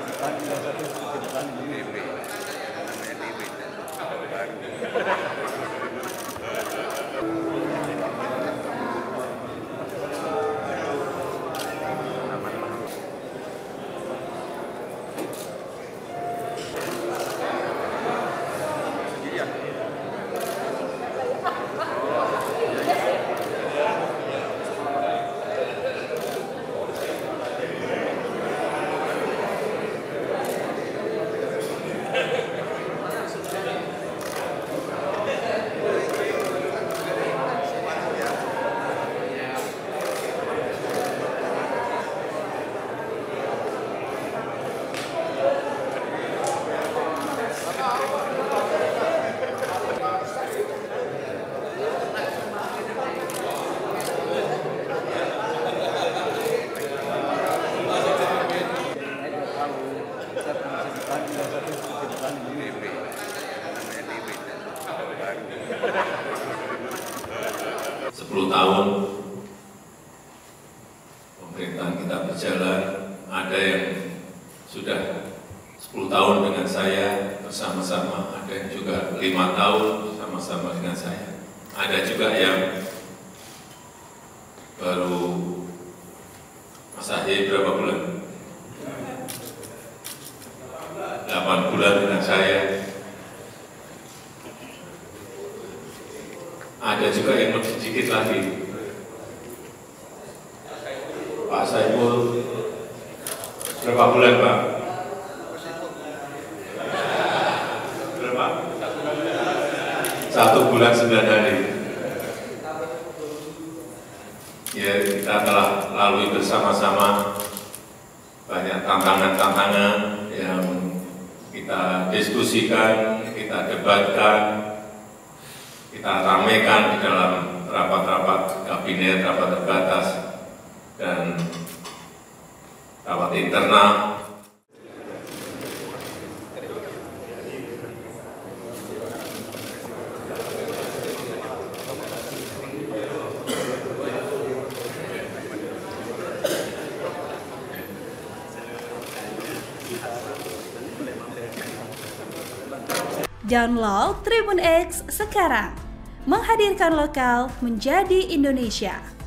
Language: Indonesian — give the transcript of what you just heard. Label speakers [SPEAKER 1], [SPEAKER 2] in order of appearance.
[SPEAKER 1] Tahun pemerintahan kita berjalan, ada yang sudah 10 tahun dengan saya bersama-sama, ada yang juga 5 tahun bersama-sama dengan saya, ada juga yang baru Mas Ahy berapa bulan? 8 bulan dengan saya. Ada juga yang lebih sedikit lagi. Pak Saiful berapa bulan, Pak? Berapa? 1 bulan 9 hari. Ya, kita telah lalui bersama-sama banyak tantangan-tantangan yang kita diskusikan, kita debatkan, kita ramaikan di dalam rapat-rapat kabinet, rapat terbatas, dan rapat internal.
[SPEAKER 2] Download Tribun X sekarang, menghadirkan lokal menjadi Indonesia.